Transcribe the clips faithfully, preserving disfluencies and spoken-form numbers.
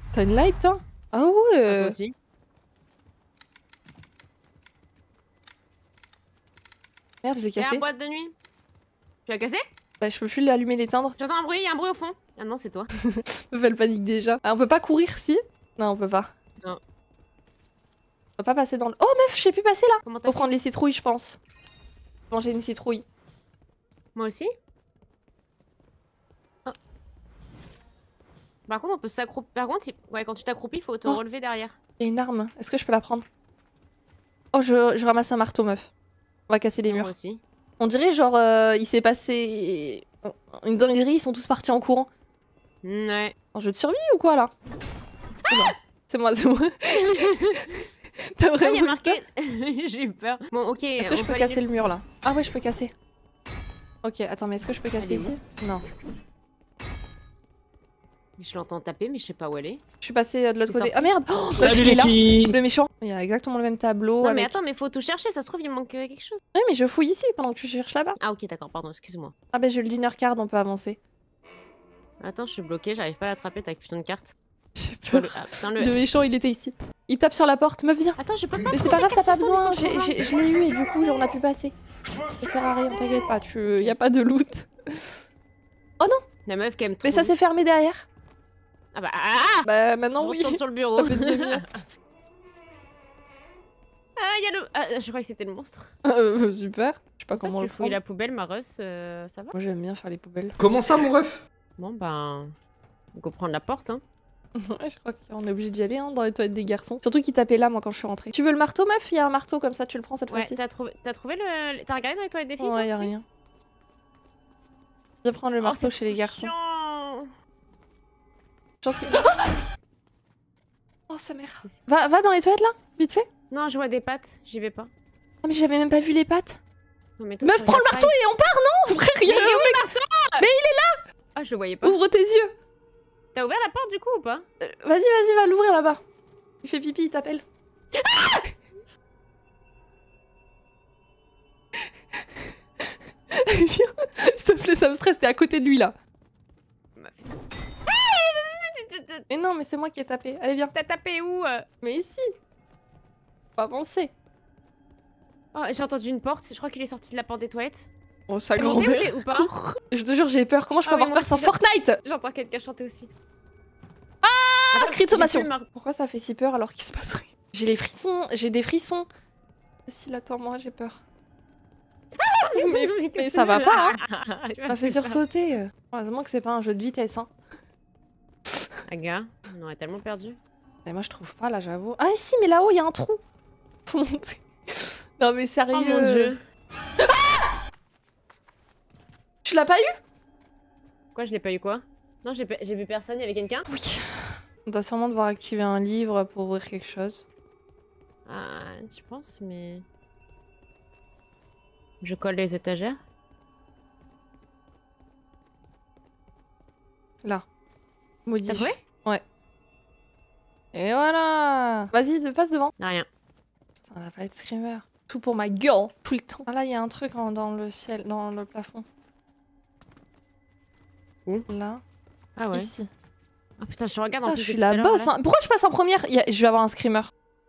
T'as une light, hein? Ah ouais. Ah, toi aussi. Merde, je l'ai C'est cassé. la boîte de nuit. Tu l'as cassé? Bah, je peux plus l'allumer, l'éteindre. J'entends un bruit, il y a un bruit au fond. Ah non, c'est toi. Elle panique déjà. Ah, on peut pas courir, si? Non, on peut pas. Non. On peut pas passer dans le... Oh meuf, je sais plus passer là. Comment t'as Faut fait? prendre les citrouilles, je pense. Manger une citrouille. Moi aussi? Oh. Par contre, on peut s'accroupir. Par contre, il- ouais, quand tu t'accroupis, il faut te Oh. relever derrière. Il y a une arme. Est-ce que je peux la prendre? Oh, je, je ramasse un marteau, meuf. On va casser les Moi murs. aussi. On dirait genre, euh, il s'est passé une dinguerie, ils sont tous partis en courant. Ouais. Un jeu de survie ou quoi là? C'est moi, c'est moi. T'as Ah, il vraiment y a eu marqué. peur? J'ai eu peur. Bon, ok. Est-ce que je peux casser le mur là? Ah ouais, je peux casser. Ok, attends, mais est-ce que je peux casser Elle est ici? Non. Je l'entends taper, mais je sais pas où elle est. Je suis passée euh, de l'autre C'est côté. sorti. Ah merde! Oh, Salut il est les là. filles. Le méchant. Il y a exactement le même tableau. Non, mais avec... attends, mais faut tout chercher. Ça se trouve, il manque euh, quelque chose. Oui, mais je fouille ici pendant que tu cherches là-bas. Ah, ok, d'accord, pardon, excuse-moi. Ah bah j'ai le dinner card, on peut avancer. Attends, je suis bloquée, j'arrive pas à l'attraper, t'as putain de carte. J'ai Le... peur. Ah, putain, le... Le méchant, il était ici. Il tape sur la porte. Meuf, viens. Attends, je peux pas. Mais c'est prendre pas les grave, t'as pas cartes, besoin. il faut J'ai- prendre j'ai- Je l'ai eu et du coup, on a pu passer. Ça sert à rien, t'inquiète pas. Tu... Y a pas de loot. Oh non! La meuf qui aime trop. Mais ça s'est fermé derrière. Ah bah. Ah Bah maintenant, On oui. retourne sur le bureau. Ça fait une demi-heure. Ah, il y a le. Ah, je crois que c'était le monstre. Euh, super. Je sais pas C'est pour ça comment que le tu fouilles prendre. la poubelle, Maros, euh, ça va? Moi, j'aime bien faire les poubelles. Comment ça, mon ref? Bon, ben. On peut prendre la porte, hein. Ouais, je crois qu'on est obligé d'y aller hein, dans les toilettes des garçons. Surtout qu'ils tapaient là, moi, quand je suis rentrée. Tu veux le marteau, meuf? Il y a un marteau comme ça, tu le prends cette Ouais, fois-ci. t'as trouvé... t'as trouvé le. T'as regardé dans les toilettes des filles? Ouais, y a rien. Je vais prendre le Oh, marteau c'est chez les trop garçons. chiant. Je pense qu'il... Oh, sa mère. Va, va dans les toilettes là, vite fait. Non, je vois des pattes, j'y vais pas. Ah, mais j'avais même pas vu les pattes. Non, mais toi, Meuf, tu prends le regardes marteau pas, et on part, non? Frère, il y a Mais il est un où, mec. il- Ah, je le voyais pas. Ouvre tes yeux. T'as ouvert la porte du coup ou pas? Euh, Vas-y, vas-y, va l'ouvrir là-bas. Il fait pipi, il t'appelle. Viens, s'il te plaît, ça me stresse, t'es à côté de lui là. Il m'a fait- Mais non, mais c'est moi qui ai tapé. Allez, viens. T'as tapé où? euh Mais ici. Faut avancer. Oh, j'ai entendu une porte, je crois qu'il est sorti de la porte des toilettes. Oh, sa T'es monté ou grand-mère. t'es- ou pas? Cours. Je te jure, j'ai peur. Comment je peux Ah oui, avoir moi peur sans aussi, je- Fortnite? J'entends quelqu'un chanter aussi. Ah, cri de sommation. J'ai plus le mar- Pourquoi ça fait si peur alors qu'il se passe rien? J'ai les frissons, j'ai des frissons. Si, attends, moi j'ai peur. mais, mais ça va pas, hein. Ça m'a fait sursauter. Heureusement que c'est pas un jeu de vitesse, hein. Aga, on aurait tellement perdu. Et moi je trouve pas là, j'avoue. Ah si, mais là-haut il y a un trou. Faut monter. Non mais sérieux. Oh mon dieu. Tu l'as pas eu? Quoi, je l'ai pas eu quoi? Non, j'ai pas- j'ai vu personne, il y avait quelqu'un? Oui. On doit sûrement devoir activer un livre pour ouvrir quelque chose. Ah, je pense, mais... Je colle les étagères. Là. Maudit. T'as trouvé? Ouais. Et voilà. Vas-y, de- passe devant. Ah, rien. Putain, on a pas de screamer. Tout pour ma gueule, tout le temps. Ah là, il y a un truc en- dans le ciel, dans le plafond. Où? Là. Ah ouais. Ici. Ah putain, je regarde en Ah, plus. je suis depuis tout à la l'heure, boss. là. Hein. Pourquoi je passe en première? Il y a- Je vais avoir un screamer.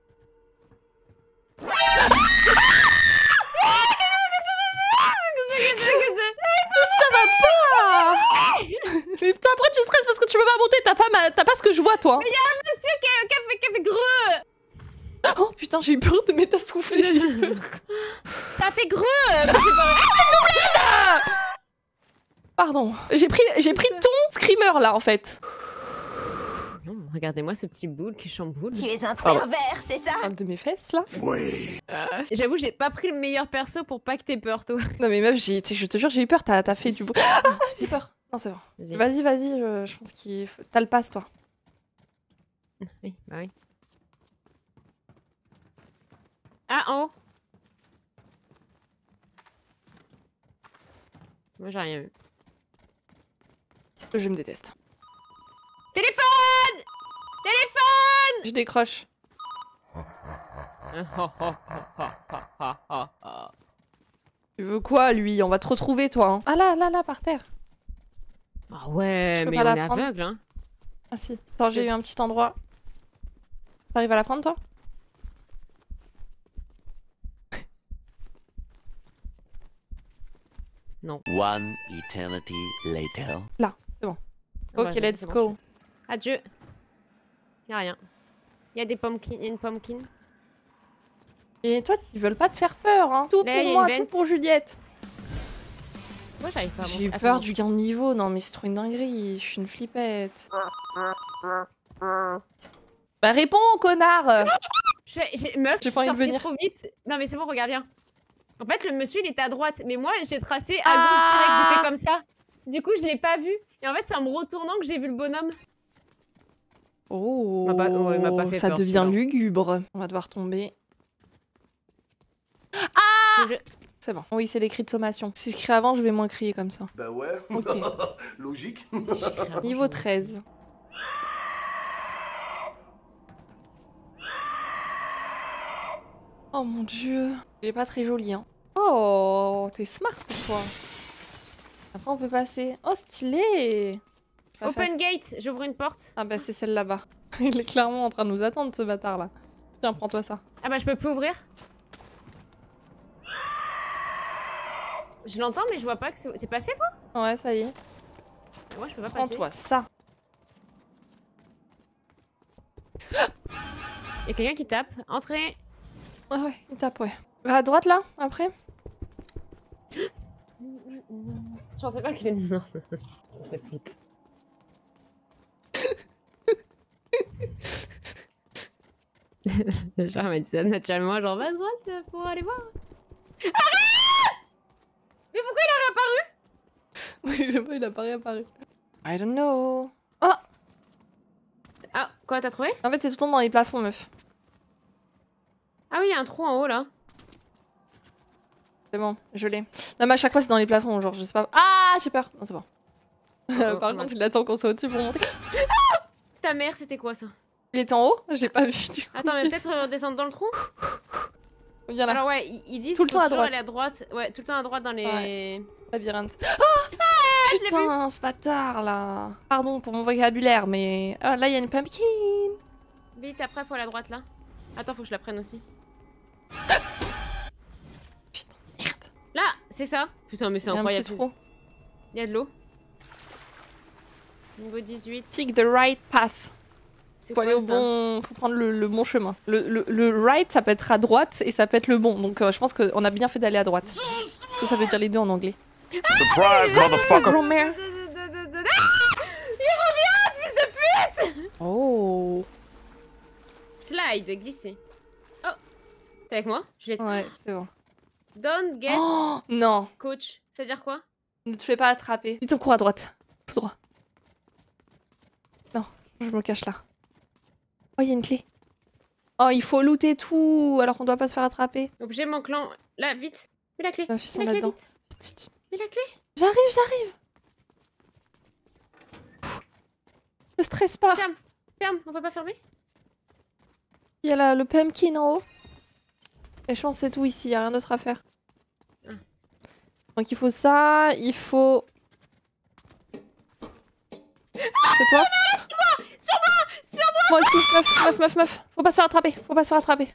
Ça va pas. Mais toi après tu stresses parce que tu peux pas monter, t'as pas, ma... t'as pas ce que je vois toi. Monsieur qui a, qui a fait, qui a fait greu. Oh putain j'ai eu peur de mettre à souffler, j'ai eu peur. Ça a fait greu. euh, mais c'est pas- Pardon, j'ai pris, j'ai pris ton screamer là en fait. Non, regardez-moi ce petit boule qui chamboule. Tu es un Pardon. pervers, c'est ça? Un de mes fesses là. Euh, J'avoue, j'ai pas pris le meilleur perso pour pas que t'aies peur, toi. Non mais meuf, j'ai, je te jure j'ai eu peur, t'as, t'as fait du bruit. Ah, j'ai peur. Non c'est bon. Vas-y. Vas-y, vas-y, je, je pense qu'il faut... T'as le pass toi. Oui, bah oui. Ah, en haut. Moi, j'ai rien vu. Je me déteste. Téléphone. Téléphone. Je décroche. Tu veux quoi lui? On va te retrouver toi. Hein. Ah là, là, là, par terre. Ah ouais, Je peux mais pas on la est prendre. aveugle, hein. Ah si. Attends, j'ai eu un petit endroit. T'arrives à la prendre toi? Non. One eternity later. Là, c'est bon. Ah Ok, bah, let's c'est bon, go. je fais. Adieu. Y'a rien. Y'a des pumpkins, y'a une pumpkin. Et toi, ils veulent pas te faire peur, hein. Tout Là, pour y a moi, une tout vente. pour Juliette. Moi j'arrive pas à J'ai eu monter. peur Attends. du gain de niveau. Non, mais c'est trop une dinguerie. Je suis une flippette. Bah réponds, connard. Je fais- j'ai- Meuf, J'ai je pas suis envie de sortie venir. trop vite. Non mais c'est bon, regarde bien. En fait, le monsieur il était à droite, mais moi j'ai tracé à Ah. gauche direct, j'ai fait comme ça. Du coup, je l'ai pas vu. Et en fait, c'est en me retournant que j'ai vu le bonhomme. Oh, m'a pas- ouais, il m'a pas fait ça peur, devient celui-là. lugubre. On va devoir tomber. Faut que je- C'est bon. Oui, c'est des cris de sommation. Si je crie avant, je vais moins crier comme ça. Bah ouais, Ok. logique. Niveau treize. Oh mon dieu. Il est pas très joli, hein. Oh, t'es smart, toi. Après, on peut passer. Oh, stylé. Pas Open facile. gate, j'ouvre une porte. Ah bah, c'est celle là-bas. Il est clairement en train de nous attendre, ce bâtard-là. Tiens, prends-toi ça. Ah bah je peux plus ouvrir. Je l'entends mais je vois pas que c'est c'est passé toi. Ouais, ça y est. Moi je peux pas passer. Prends-toi ça. Y'a quelqu'un qui tape. Entrez. Ouais, ouais, il tape, ouais. Va à droite, là, après. Je pensais pas qu'il est... Non. C'était vite. Genre, elle m'a dit ça naturellement, genre, va à droite pour aller voir. Arrête! Mais pourquoi il a réapparu? Oui, je sais pas, il a pas réapparu. I don't know. Oh! Ah, quoi, t'as trouvé? En fait, c'est tout le temps dans les plafonds, meuf. Ah oui, il y a un trou en haut, là. C'est bon, je l'ai. Non, mais à chaque fois, c'est dans les plafonds, genre, je sais pas. Ah, j'ai peur. Non, c'est bon. Oh, Par oh, contre, il attend qu'on soit au-dessus pour monter. Ta mère, c'était quoi, ça? Il était en haut? J'ai pas vu, du coup. Attends, mais peut-être redescendre dans le trou? Viens là, Alors ouais, ils, ils disent Tout le qu'il temps faut à toujours droite. aller à droite. Ouais, tout le temps à droite dans les... labyrinthe. je l'ai vu. Putain, ce bâtard, là. Pardon pour mon vocabulaire, mais... Ah, là, il y a une pumpkin. Vite, après, faut aller à droite, là. Attends, faut que je la prenne aussi. Putain, merde. Là, c'est ça. Putain, mais c'est Il y a un incroyable. petit trou. Il y a de l'eau. Niveau dix-huit. Take the right path. C'est Faut quoi aller au ça? bon... Faut prendre le, le bon chemin. Le, le, le right, ça peut être à droite et ça peut être le bon. Donc euh, je pense qu'on a bien fait d'aller à droite. Parce que ça veut dire les deux en anglais. Surprise, C'est motherfucker! grand-mère. Il revient, espèce de pute! Oh. Slide, glisser. Oh, t'es avec moi? Je l'ai. Ouais, c'est bon. Don't get Oh non. coach. Ça veut dire quoi? Ne te fais pas attraper. Dis ton cours à droite. Tout droit. Non, je me cache là. Oh, il y a une clé. Oh, il faut looter tout alors qu'on doit pas se faire attraper. Objet mon clan. Là, vite. Mets la clé. Neuf, ils sont Mets la clé, là-dedans. vite. Vite, vite, vite. Mets la clé. J'arrive, j'arrive. Ne stresse pas. Ferme. Ferme, on peut pas fermer? Il y a la- le pumpkin en haut. Et je pense que c'est tout ici, il y a rien d'autre à faire. Ah. Donc il faut ça, il faut... C'est toi? Sur moi! Sur moi! Moi aussi, meuf, meuf, meuf, meuf. Faut pas se faire attraper, faut pas se faire attraper.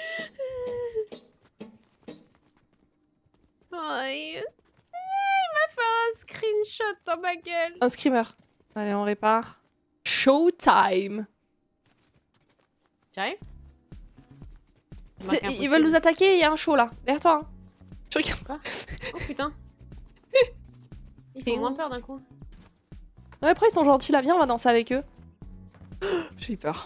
Oh, il il m'a fait un screenshot dans ma gueule. Un screamer. Allez, on répare. Showtime. J'arrive? C'est- Marqué Ils veulent nous attaquer, il y a un show là. Derrière toi. Hein. Tu regardes. Quoi? Oh putain. Ils Et font moins où? peur d'un coup. Ouais, après ils sont gentils là, viens, on va danser avec eux. J'ai eu peur.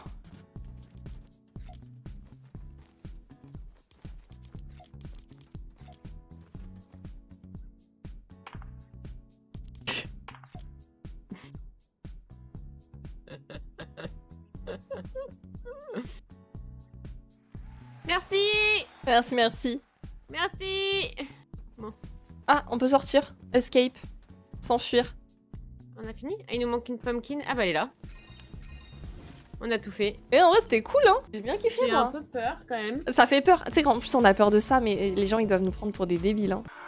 Merci! Merci, merci. Merci! Ah, on peut sortir. Escape. S'enfuir. On a fini? Ah, il nous manque une pumpkin. Ah bah elle est là. On a tout fait. Et en vrai, c'était cool, hein. J'ai bien kiffé, J'ai eu un moi. peu peur quand même. Ça fait peur. Tu sais qu'en plus, on a peur de ça, mais les gens, ils doivent nous prendre pour des débiles, hein.